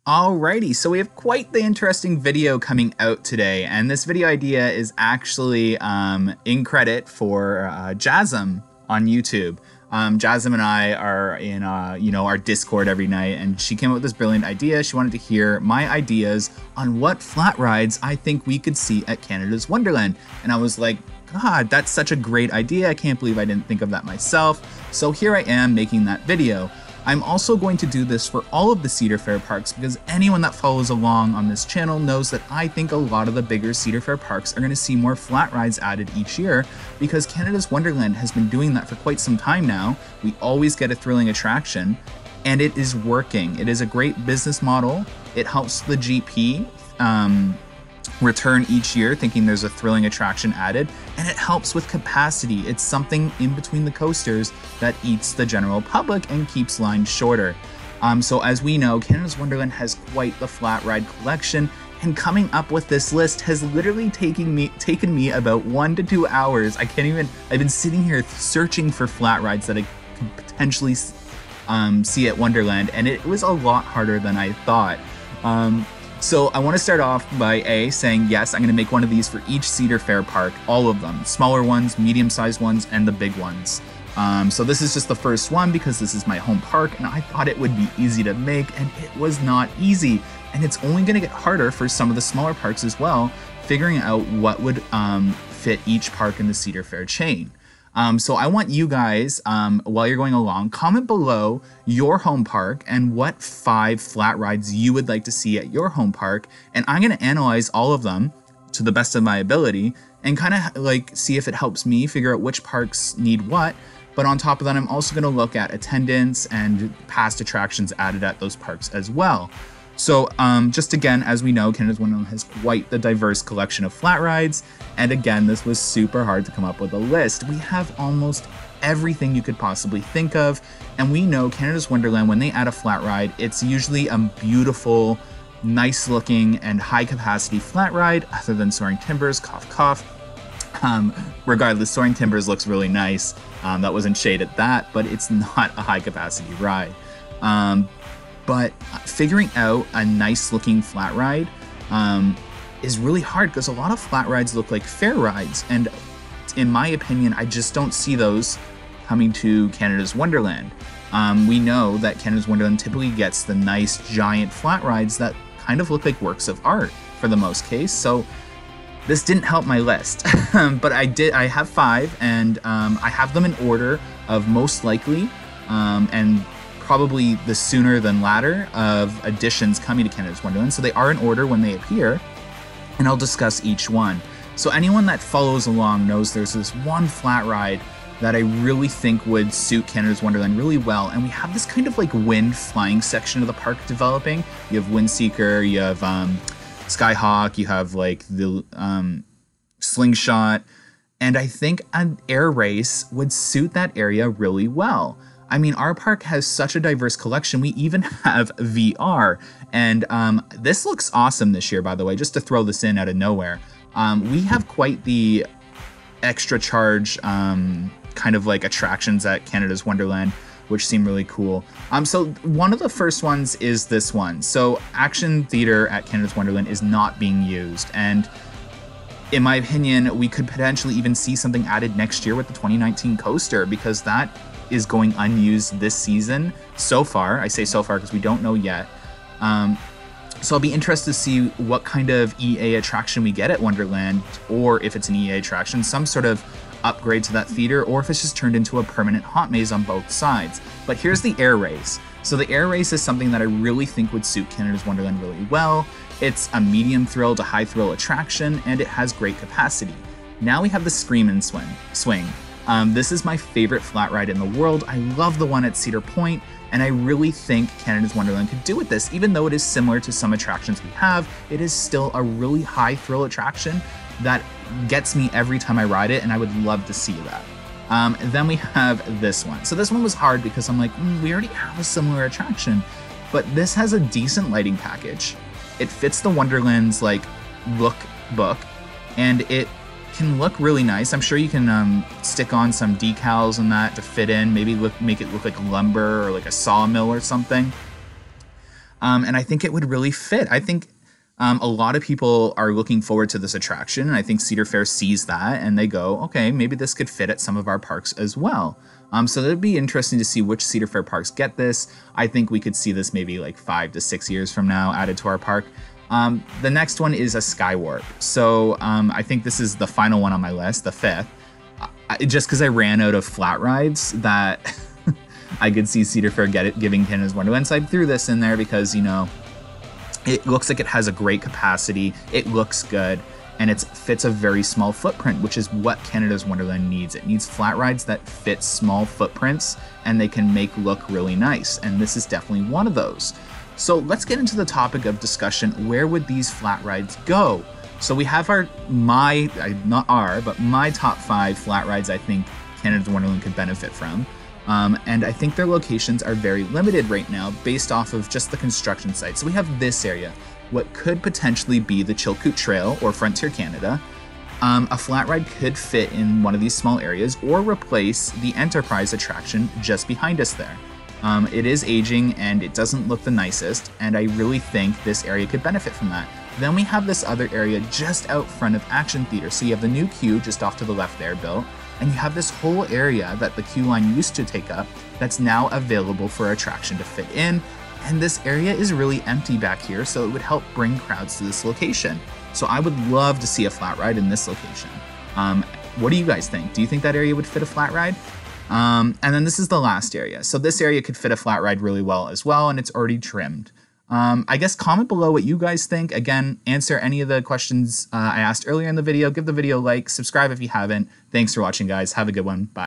Alrighty, so we have quite the interesting video coming out today, and this video idea is actually in credit for Jasm on YouTube. Jasm and I are in our Discord every night, and she came up with this brilliant idea. She wanted to hear my ideas on what flat rides I think we could see at Canada's Wonderland, and I was like, God, that's such a great idea. I can't believe I didn't think of that myself. So here I am making that video. I'm also going to do this for all of the Cedar Fair parks because anyone that follows along on this channel knows that I think a lot of the bigger Cedar Fair parks are going to see more flat rides added each year because Canada's Wonderland has been doing that for quite some time now. We always get a thrilling attraction and it is working. It is a great business model. It helps the GP return each year thinking there's a thrilling attraction added, and it helps with capacity. It's something in between the coasters that eats the general public and keeps lines shorter. So as we know, Canada's Wonderland has quite the flat ride collection, and coming up with this list has literally taken me about 1 to 2 hours. I've been sitting here searching for flat rides that I could potentially see at Wonderland, and it was a lot harder than I thought. So I want to start off by saying, yes, I'm going to make one of these for each Cedar Fair park, all of them, smaller ones, medium-sized ones, and the big ones. So this is just the first one because this is my home park, and I thought it would be easy to make, and it was not easy. And it's only going to get harder for some of the smaller parks as well, figuring out what would fit each park in the Cedar Fair chain. So I want you guys, while you're going along, comment below your home park and what 5 flat rides you would like to see at your home park. And I'm going to analyze all of them to the best of my ability and kind of like see if it helps me figure out which parks need what. But on top of that, I'm also going to look at attendance and past attractions added at those parks as well. So just again, as we know, Canada's Wonderland has quite the diverse collection of flat rides. And again, this was super hard to come up with a list. We have almost everything you could possibly think of. And we know Canada's Wonderland, when they add a flat ride, it's usually a beautiful, nice looking and high capacity flat ride, other than Soaring Timbers, cough, cough. Regardless, Soaring Timbers looks really nice. That wasn't shade at that, but it's not a high capacity ride. But figuring out a nice looking flat ride is really hard because a lot of flat rides look like fair rides. And in my opinion, I just don't see those coming to Canada's Wonderland. We know that Canada's Wonderland typically gets the nice giant flat rides that kind of look like works of art for the most case. So this didn't help my list, but I have 5 and I have them in order of most likely and probably the sooner than latter of additions coming to Canada's Wonderland. So they are in order when they appear, and I'll discuss each one. So anyone that follows along knows there's this one flat ride that I really think would suit Canada's Wonderland really well. And we have this kind of like wind flying section of the park developing. You have Windseeker, you have Skyhawk, you have like the Slingshot. And I think an air race would suit that area really well. I mean, our park has such a diverse collection. We even have VR. And this looks awesome this year, by the way, just to throw this in out of nowhere. We have quite the extra charge kind of like attractions at Canada's Wonderland, which seem really cool. So one of the first ones is this one. So Action Theater at Canada's Wonderland is not being used. And in my opinion, we could potentially even see something added next year with the 2019 coaster because that is going unused this season so far. I say so far because we don't know yet. So I'll be interested to see what kind of EA attraction we get at Wonderland, or if it's an EA attraction, some sort of upgrade to that theater, or if it's just turned into a permanent hot maze on both sides. But here's the air race. So the air race is something that I really think would suit Canada's Wonderland really well. It's a medium thrill to high thrill attraction, and it has great capacity. Now we have the Scream and Swing. This is my favorite flat ride in the world. I love the one at Cedar Point, and I really think Canada's Wonderland could do with this. Even though it is similar to some attractions we have, it is still a really high thrill attraction that gets me every time I ride it, and I would love to see that. Then we have this one. So this one was hard because I'm like, we already have a similar attraction, but this has a decent lighting package. It fits the Wonderland's like look book, and it can look really nice. I'm sure you can stick on some decals and that to fit in, maybe make it look like lumber or like a sawmill or something. And I think it would really fit. I think a lot of people are looking forward to this attraction, and I think Cedar Fair sees that and they go, okay, maybe this could fit at some of our parks as well. So it'd be interesting to see which Cedar Fair parks get this. I think we could see this maybe like 5 to 6 years from now added to our park. The next one is a Skywarp. So I think this is the final one on my list, the 5th. Just because I ran out of flat rides that I could see Cedar Fair giving Canada's Wonderland. So I threw this in there because, you know, it looks like it has a great capacity, it looks good, and it fits a very small footprint, which is what Canada's Wonderland needs. It needs flat rides that fit small footprints and they can make look really nice, and this is definitely one of those. So let's get into the topic of discussion. Where would these flat rides go? So we have my top 5 flat rides I think Canada's Wonderland could benefit from. And I think their locations are very limited right now based off of just the construction site. So we have this area, what could potentially be the Chilkoot Trail or Frontier Canada. A flat ride could fit in one of these small areas or replace the Enterprise attraction just behind us there. It is aging and it doesn't look the nicest, and I really think this area could benefit from that. Then we have this other area just out front of Action Theater. So you have the new queue just off to the left there built, and you have this whole area that the queue line used to take up that's now available for attraction to fit in. And this area is really empty back here, so it would help bring crowds to this location. So I would love to see a flat ride in this location. What do you guys think? Do you think that area would fit a flat ride? And then this is the last area. So this area could fit a flat ride really well as well, and it's already trimmed. I guess comment below what you guys think. Again, answer any of the questions I asked earlier in the video. Give the video a like, subscribe if you haven't. Thanks for watching, guys. Have a good one. Bye.